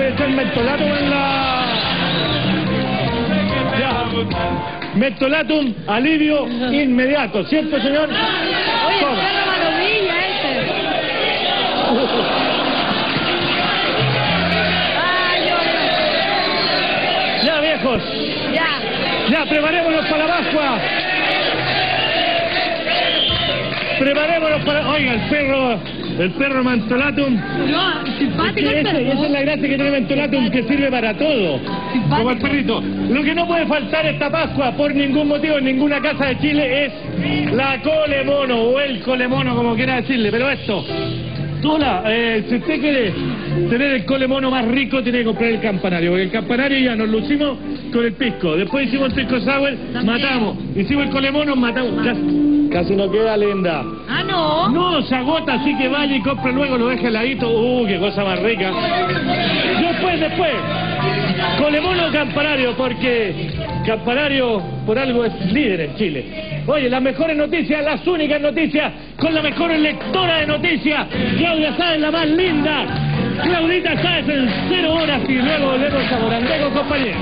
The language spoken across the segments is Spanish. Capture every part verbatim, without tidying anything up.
puede echar mentolatum en la... Ya. Mentolatum, alivio inmediato, ¿cierto, señor? Oye, el perro maravilla este. Ay, yo... Ya, viejos. Ya. Ya, preparémonos para la Pascua. Preparémonos para... Oiga, el perro... El perro Mentolatum. No, simpático el Esa, perro. esa es la gracia que tiene Mentolatum, que sirve para todo. Simpático. Como el perrito. Lo que no puede faltar esta Pascua, por ningún motivo, en ninguna casa de Chile, es la colemono, o el colemono, como quiera decirle. Pero esto, sola, eh, si usted quiere tener el colemono más rico, tiene que comprar el campanario. Porque el campanario ya nos lucimos con el pisco. Después hicimos el pisco sour, matamos. Hicimos el colemono, matamos. Casi, casi no queda linda. Ah, no. No, se agota, así que vaya y compra luego, lo deja heladito. Uh, qué cosa más rica. Después, después, colemono campanario, porque campanario por algo es líder en Chile. Oye, las mejores noticias, las únicas noticias, con la mejor lectora de noticias, Claudia Sáez, la más linda. Claudita Sáez en cero horas y luego volvemos a Morandé con compañía.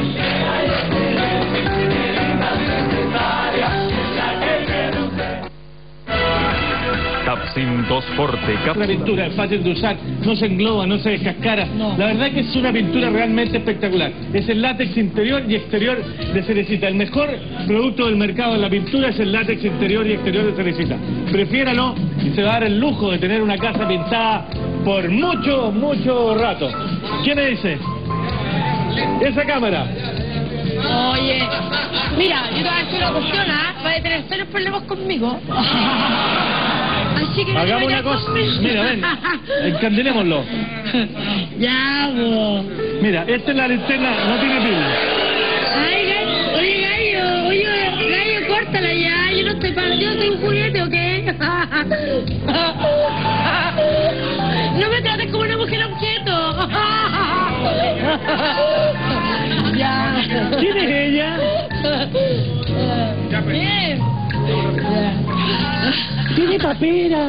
Capsin dos Forte. La pintura es fácil de usar, no se engloba, no se descascara. No. La verdad que es una pintura realmente espectacular. Es el látex interior y exterior de Cerecita. El mejor producto del mercado en la pintura es el látex interior y exterior de Cerecita. Prefiéralo y se va a dar el lujo de tener una casa pintada por mucho, mucho rato. ¿Quién me dice? Esa cámara. Oye, mira, yo te voy a decir una cuestión, ¿ah? Vas a tener serios problemas conmigo. Así que no te Hagamos una vayas cosa. conmigo. Mira, ven, encandilémoslo. Ya, bo. Mira, esta es la linterna, no tiene pila. Ay, gallo, oye, gallo, oye, gallo, córtala ya. Yo no estoy para, yo soy un juguete, ¿ok? No me trates como una mujer objeto. Ya. ¿Quién es ella? Bien. Tiene papera.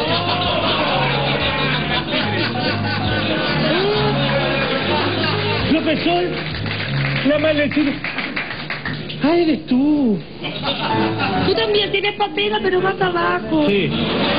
Profesor, la malecita. Ah, eres tú. Tú también tienes papera, pero más abajo. Sí.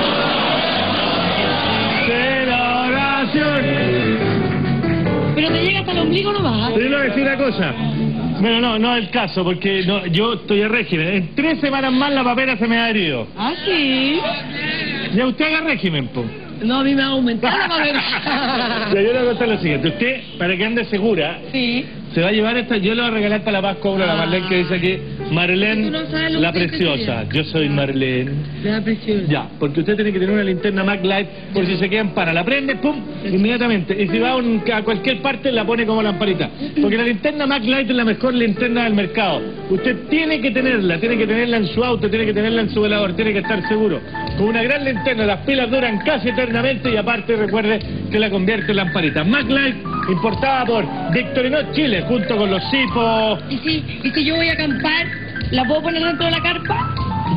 Celebración. Pero te llega hasta el ombligo nomás. Te voy a decir una cosa. Bueno, no, no es el caso, porque no, yo estoy en régimen. En tres semanas más la papera se me ha herido. ¿Ah, sí? Ya usted haga régimen, po. No, a mí me ha aumentado la papera. Ya, yo le voy a contar lo siguiente. Usted, para que ande segura, Sí. se va a llevar esta, yo le voy a regalar para la Pascua a la Marlene, que dice aquí, Marlene, Tú no sabes lo la que te preciosa. quería. Yo soy Marlene. La presión. Ya, porque usted tiene que tener una linterna MacLight por si se quedan para. La prende, pum, inmediatamente. Y si va a, un- a cualquier parte, la pone como lamparita. Porque la linterna MacLight es la mejor linterna del mercado. Usted tiene que tenerla, tiene que tenerla en su auto, tiene que tenerla en su velador, tiene que estar seguro. Con una gran linterna, las pilas duran casi eternamente y aparte recuerde que la convierte en lamparita. MacLight, importada por Victorinox Chile, junto con los Cipos. ¿Y si, ¿Y si yo voy a acampar, la puedo poner dentro de la carpa?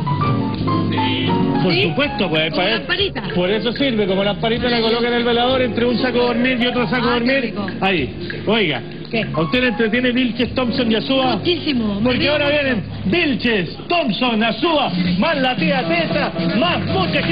Por ¿Sí? supuesto, pues. Como para lamparita. Por eso sirve, como lamparita la coloca en el velador entre un saco de dormir y otro saco de Ah, qué dormir. rico. Ahí. Oiga, ¿Qué? ¿a usted le entretiene Vilches, Thompson y Azúa? Muchísimo. me Porque río ahora mucho. vienen Vilches, Thompson, Azúa, más la tía Teta, más mucha